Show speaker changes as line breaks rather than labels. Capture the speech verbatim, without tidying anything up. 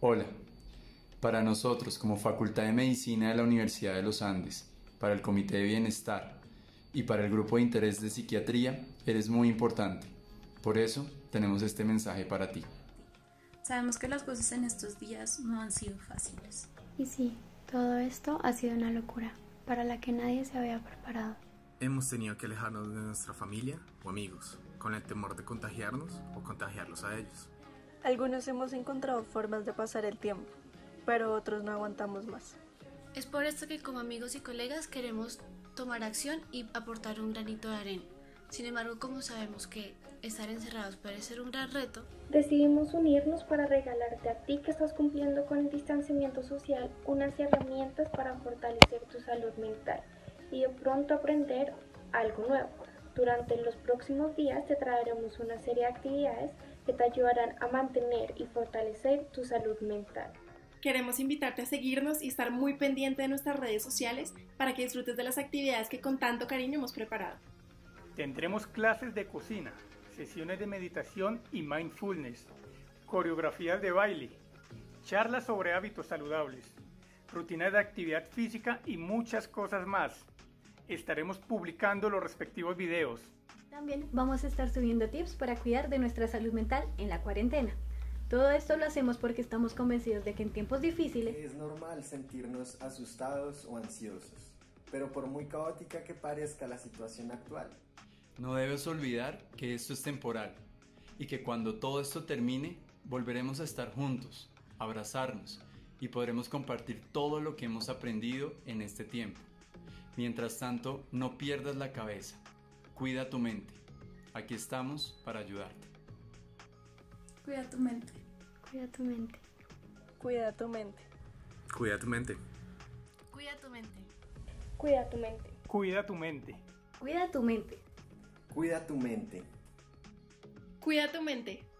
Hola, para nosotros como Facultad de Medicina de la Universidad de los Andes, para el Comité de Bienestar y para el Grupo de Interés de Psiquiatría, eres muy importante. Por eso tenemos este mensaje para ti.
Sabemos que las cosas en estos días no han sido fáciles.
Y sí, todo esto ha sido una locura, para la que nadie se había preparado.
Hemos tenido que alejarnos de nuestra familia o amigos, con el temor de contagiarnos o contagiarlos a ellos.
Algunos hemos encontrado formas de pasar el tiempo, pero otros no aguantamos más.
Es por esto que como amigos y colegas queremos tomar acción y aportar un granito de arena. Sin embargo, como sabemos que estar encerrados puede ser un gran reto,
decidimos unirnos para regalarte a ti que estás cumpliendo con el distanciamiento social unas herramientas para fortalecer tu salud mental y de pronto aprender algo nuevo. Durante los próximos días te traeremos una serie de actividades que te ayudarán a mantener y fortalecer tu salud mental.
Queremos invitarte a seguirnos y estar muy pendiente de nuestras redes sociales para que disfrutes de las actividades que con tanto cariño hemos preparado.
Tendremos clases de cocina, sesiones de meditación y mindfulness, coreografías de baile, charlas sobre hábitos saludables, rutinas de actividad física y muchas cosas más. Estaremos publicando los respectivos videos.
También vamos a estar subiendo tips para cuidar de nuestra salud mental en la cuarentena. Todo esto lo hacemos porque estamos convencidos de que en tiempos difíciles
es normal sentirnos asustados o ansiosos, pero por muy caótica que parezca la situación actual,
no debes olvidar que esto es temporal y que cuando todo esto termine, volveremos a estar juntos, abrazarnos y podremos compartir todo lo que hemos aprendido en este tiempo. Mientras tanto, no pierdas la cabeza, cuida tu mente. Aquí estamos para ayudarte.
Cuida tu mente.
Cuida tu mente.
Cuida tu mente.
Cuida tu mente.
cuida tu mente.
Cuida tu mente.
Cuida tu mente.
cuida tu mente.
cuida tu mente.
Cuida tu mente.